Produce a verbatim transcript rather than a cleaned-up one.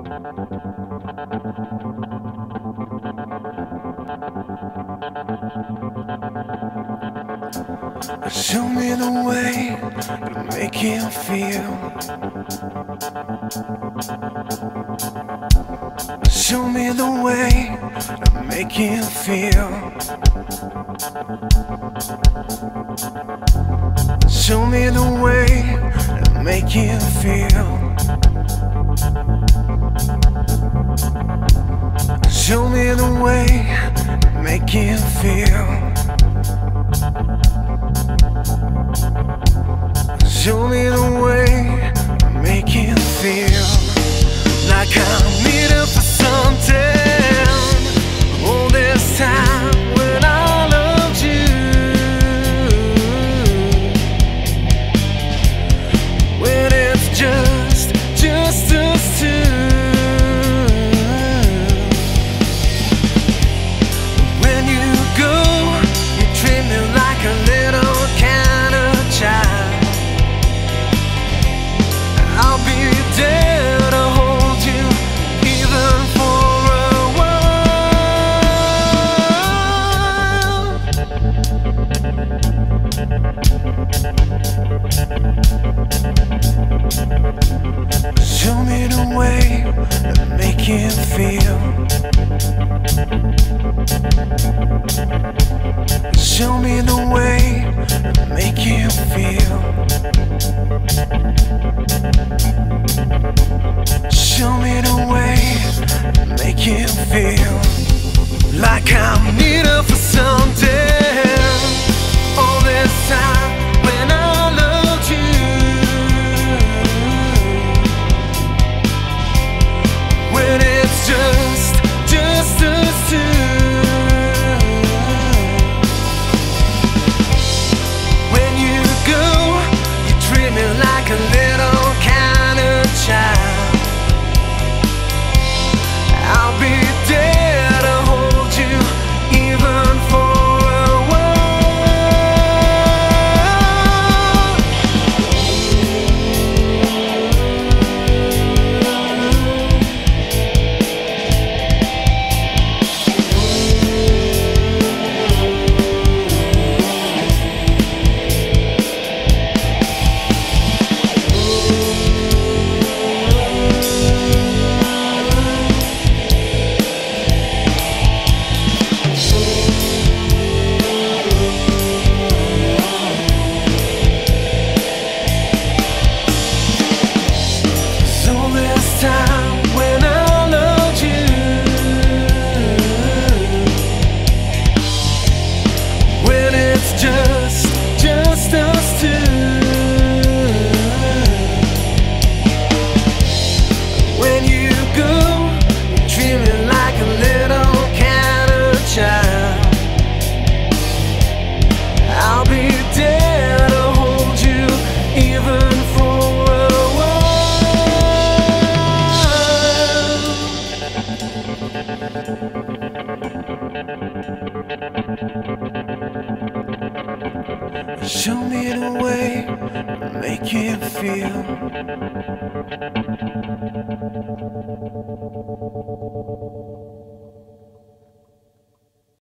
Show me the way to make you feel. Show me the way to make you feel. Show me the way to make you feel. Show me the way to make you feel. Show me the way to make you feel like I'm needed for something. All this time when I loved you, when it's just, just us two. When you go, you treat me like a little kind of child. I'll be there to hold you, even for a while. Show me the way to make you feel. Show me the way to make you feel. Show me the way to make you feel like I'm needed for something. All this time when I loved you, when it's just, just us two. When you go, you treat me like a little kind of child. I'll be there to hold you, even for a show me the way to make you feel.